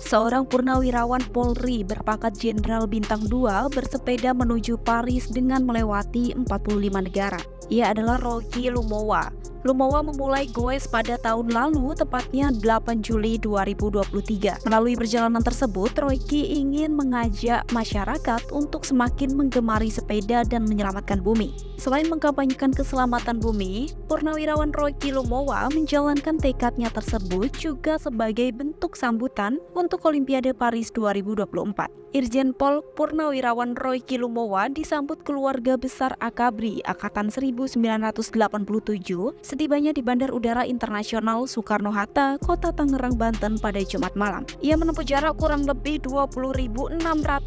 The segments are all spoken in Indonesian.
Seorang purnawirawan Polri berpangkat Jenderal Bintang 2 bersepeda menuju Paris dengan melewati 45 negara. Ia adalah Roky Lumowa. Lumowa memulai goes pada tahun lalu, tepatnya 8 Juli 2023. Melalui perjalanan tersebut, Roky ingin mengajak masyarakat untuk semakin menggemari sepeda dan menyelamatkan bumi. Selain mengkampanyekan keselamatan bumi, purnawirawan Roky Lumowa menjalankan tekadnya tersebut juga sebagai bentuk sambutan untuk Olimpiade Paris 2024. Irjen Pol Purnawirawan Roky Lumowa disambut keluarga besar Akabri Angkatan 1987 setibanya di Bandar Udara Internasional Soekarno-Hatta, Kota Tangerang, Banten pada Jumat malam. Ia menempuh jarak kurang lebih 20.620,87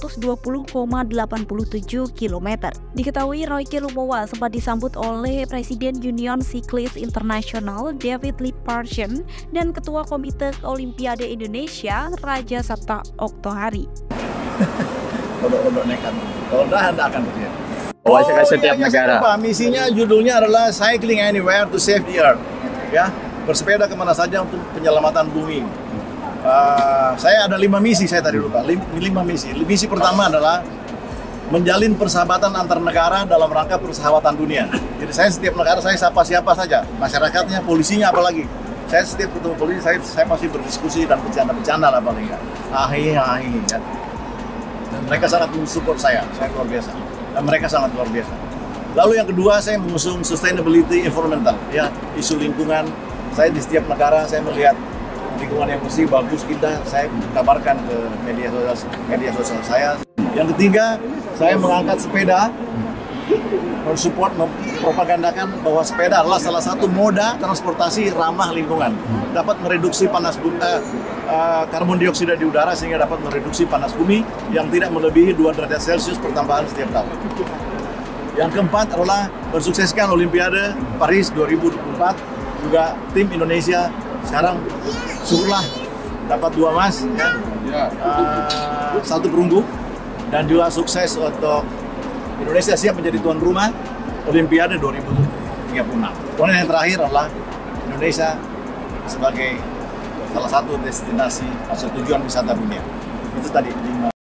km. Diketahui Roky Lumowa sempat disambut oleh Presiden Union Cyclist International David Lippardson dan Ketua Komite Olimpiade Indonesia Raja Sabta Oktohari. Kodok-kodok nekat. Kalau anda akan terjadi. Setiap negara. Misinya judulnya adalah Cycling Anywhere to Save the Earth. Ya, bersepeda kemana saja untuk penyelamatan bumi. Saya ada 5 misi, saya tadi lupa. 5 misi. Misi pertama adalah menjalin persahabatan antar negara dalam rangka persahabatan dunia. Jadi saya setiap negara saya sapa siapa saja, masyarakatnya, polisinya apalagi. Saya setiap ketemu polisi saya masih berdiskusi dan bercanda-bercanda lah paling nggak. Ya. Dan mereka sangat mensupport saya luar biasa. Dan mereka sangat luar biasa. Lalu yang kedua, saya mengusung sustainability environmental, ya, isu lingkungan. Saya di setiap negara saya melihat lingkungan yang bersih, bagus, indah. Saya kabarkan ke media sosial saya. Yang ketiga, saya mengangkat sepeda, mensupport, mempropagandakan bahwa sepeda adalah salah satu moda transportasi ramah lingkungan, dapat mereduksi karbon dioksida di udara sehingga dapat mereduksi panas bumi yang tidak melebihi 2 derajat Celcius pertambahan setiap tahun. Yang keempat adalah mensukseskan Olimpiade Paris 2024. Juga tim Indonesia sekarang syukurlah dapat 2 emas, ya. 1 perunggu, dan juga sukses untuk Indonesia siap menjadi tuan rumah Olimpiade 2036. Kemudian yang terakhir adalah Indonesia sebagai salah satu destinasi atau tujuan wisata dunia. Itu tadi 5.